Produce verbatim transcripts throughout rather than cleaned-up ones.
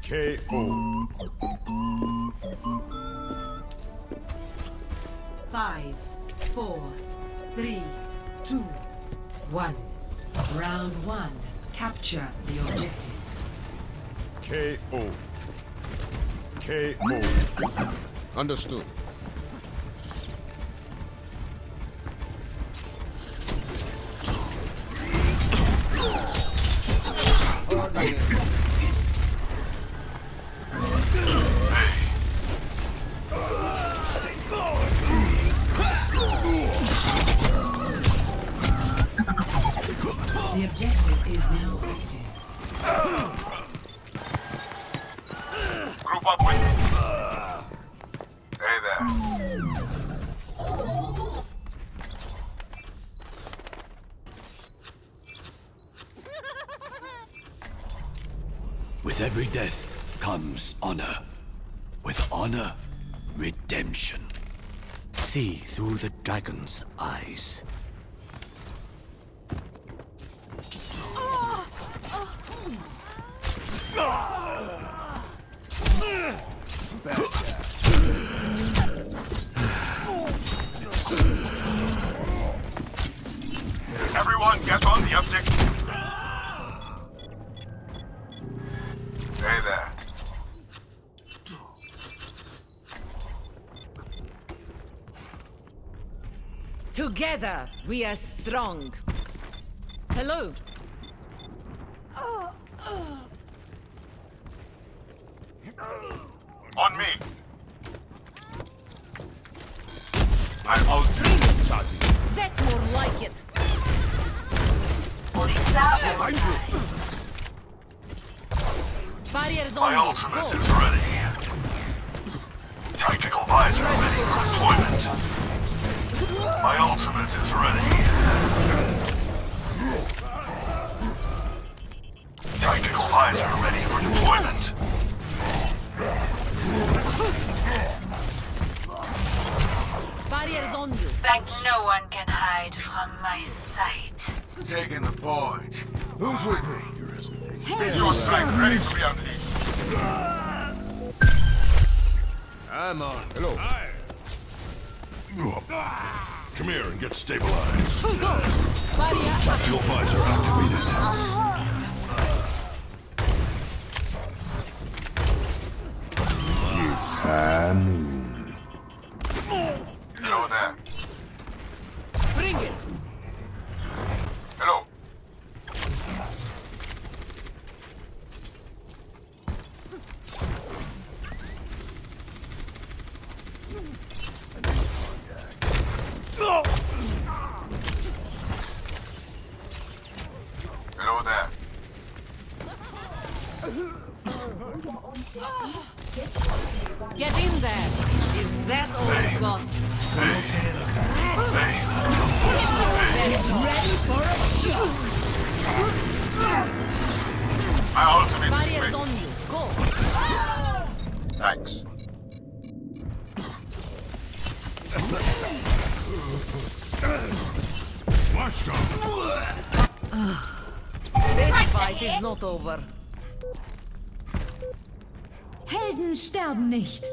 K O. Five, four, three, two, one. Round one. Capture the objective. K O. K O. Understood. The objective is now active. Group up with me. Hey there. With every death comes honor. With honor, redemption. See through the dragon's eyes. Everyone get on the objective. Hey there. Together, we are strong. Hello. On me. I'm out. That's more like it. Barriers on My you. ultimate Go. is ready. Tactical visor ready for deployment. My ultimate is ready. Tactical visor ready for deployment. Barriers on you. Like no one can hide from my sight. Taking the point. Who's with me? Your strength ready to be unleashed. I'm on. Hello. Come here and get stabilized. Barrier. Tactical visor activated. It's high noon. Hello there. Bring it. Hello. Hello there. Get in there. Is that all you got? Ready for a shot. My ultimate is Barriers ready. on you. Go. Thanks. Splash down. This fight is not over. Helden sterben nicht.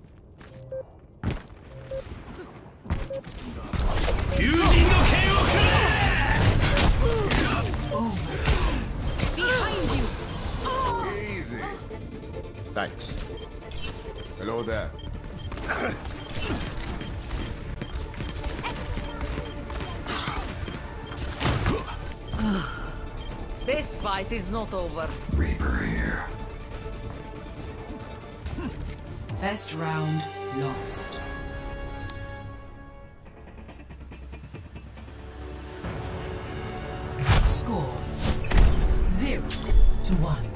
Behind you. Easy. Thanks. Hello there. This fight is not over. Reaper here. First round lost. Score zero to one.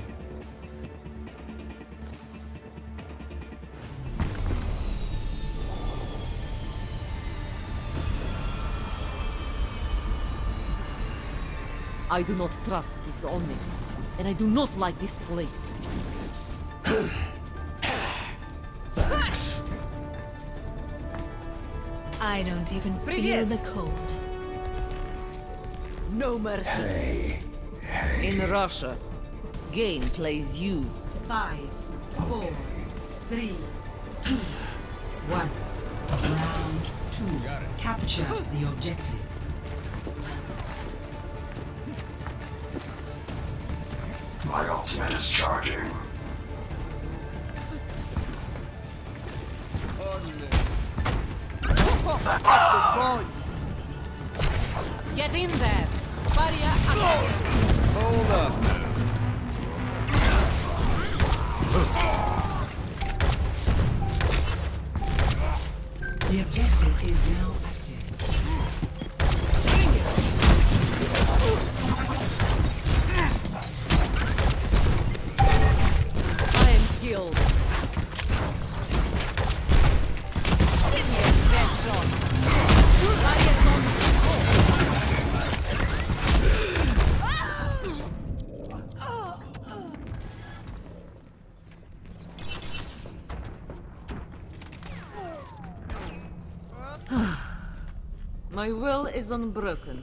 I do not trust this Onyx, and I do not like this place. Thanks. I don't even feel Привет. the cold. No mercy. Hey. Hey. In Russia, game plays you. Five, four, three, two, one. Round two. Capture the objective. My ultimate is charging. Get in there. Barrier activated. Hold up. The objective is now active. I am healed. Give me a best shot. Barrier's on. My will is unbroken.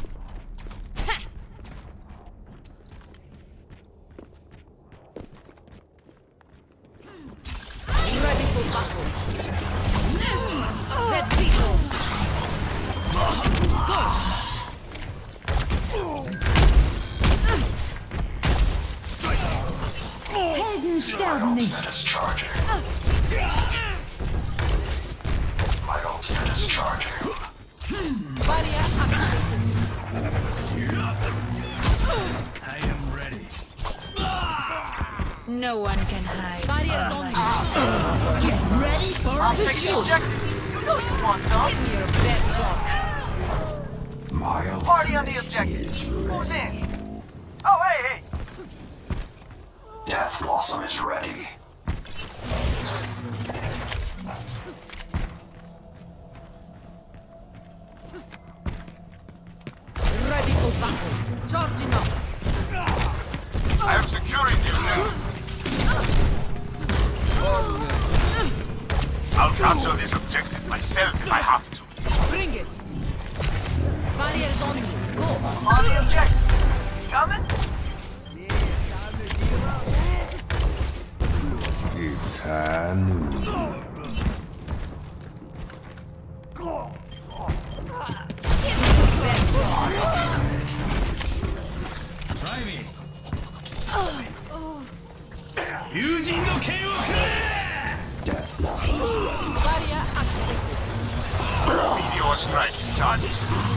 Ready for battle. Let's see. Helden sterben nicht. Is charging. My ultimate is charging. Barrier activated. I am ready. No one can hide. Barrier's on you. Get ready for I'll the take the shoot. objective. You know you want some. Give me your best shot. My ultimate Party on the objective. Who's in? Oh, hey, hey. Death Blossom is ready. Ready for battle. Charging up. I am securing you now. I'll capture this objective myself if I have to. Bring it. Barrier's on you. Go. I'm on the objective. Coming? It's high noon. Best shot. Try me. Using the K O. Death Blossom is ready. Barrier activated. Meteor strike charged.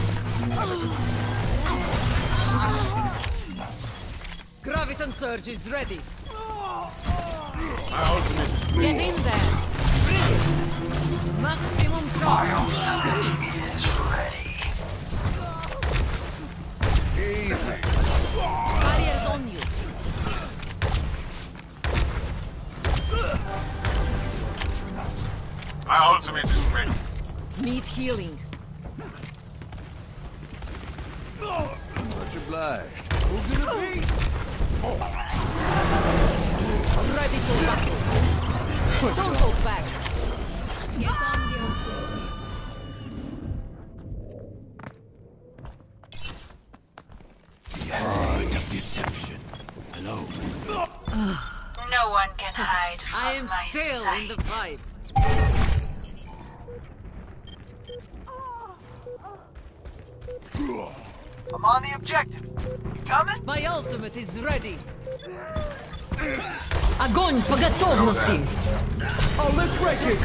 Graviton surge is ready. My ultimate is Get in there. Maximum My charge. ultimate is ready. easy. Barrier's on you. My ultimate is ready. Need healing. Much obliged. Ready for battle. Don't hold back. Get on the The art of deception. Hello. No one can hide from I am my still sight. in the fight. I'm on the objective. You coming? My ultimate is ready. Огонь по готовности. Oh, let's break it.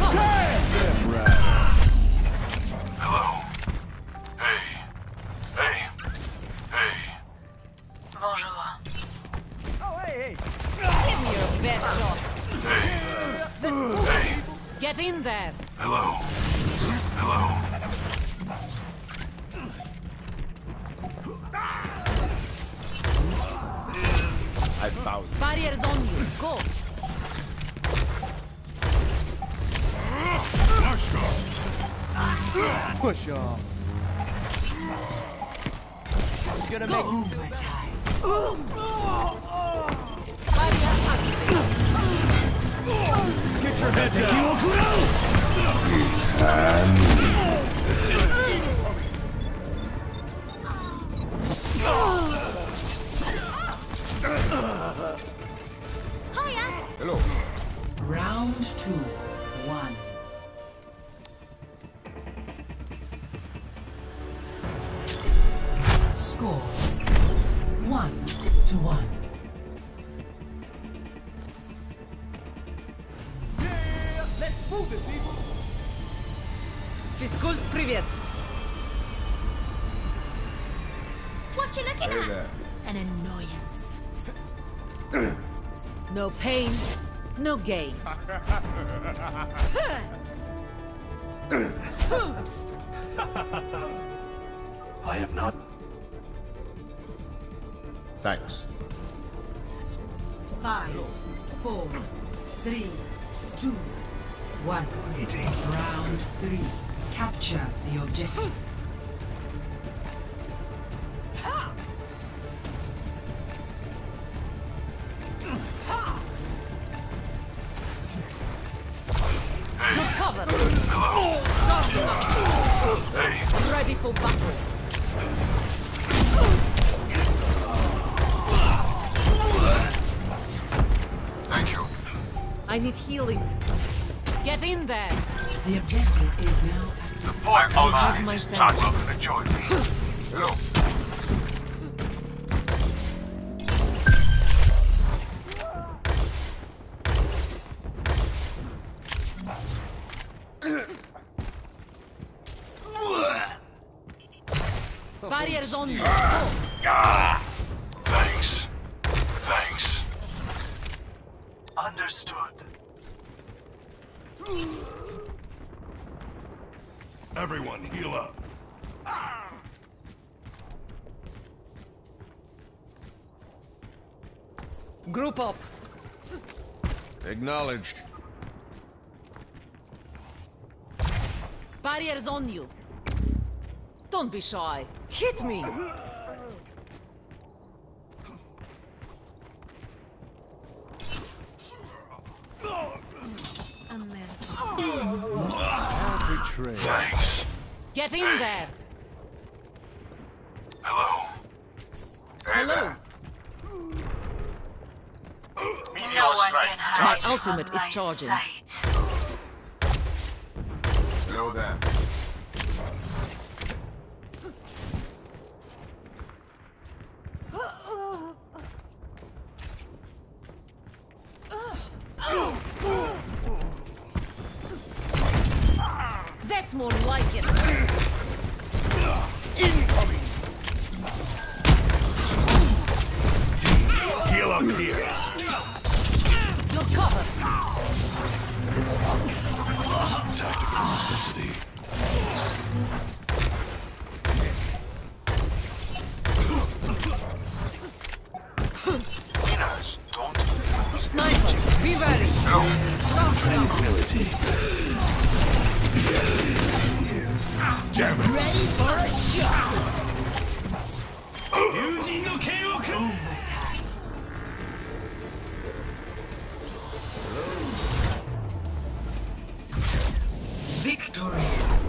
Hello. Hey. Hey. Hey. Bonjour. Oh, hey, hey. Give me your best shot. Hey. Hey. Get in there. Hello. Hello. I found it. Barrier's on you. Go. Push on. It's gonna make Overtime. Barrier activated. Get your head down. It's high noon. Hello. Round two, one. Score one to one. Yeah, let's move it, people. Физкульт, привет. What you looking Hey at? there. An annoyance. No pain, no gain. I have not. Thanks. Five, four, three, two, one. Round three. Capture the objective. Good cover. Hey, Ready for battle. thank you. I need healing. Get in there. The objective is now active. The boy have online my is thanks. tied up and join me. Hello. Barriers on you. Thanks. Thanks. Understood. Everyone heal up. Group up. Acknowledged. Barriers on you. Don't be shy. Hit me. Betrayed. Thanks. Get in there. Hello. Hey Hello. there. Meteor No one strike. can My hide from ultimate is my charging. sight. Hello there. That's more like it. Incoming. Heal up here. You're covered. Tactical necessity. Winners don't. Sniper, be ready. Tranquility. Damn it. Ready for a shot. Victory.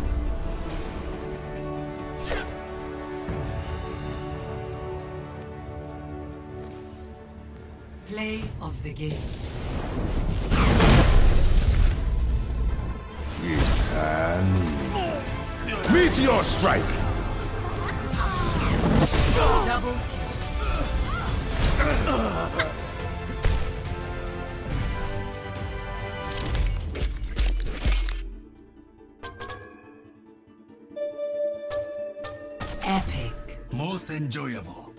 Play of the game. It's an meteor strike. Double epic. Most enjoyable.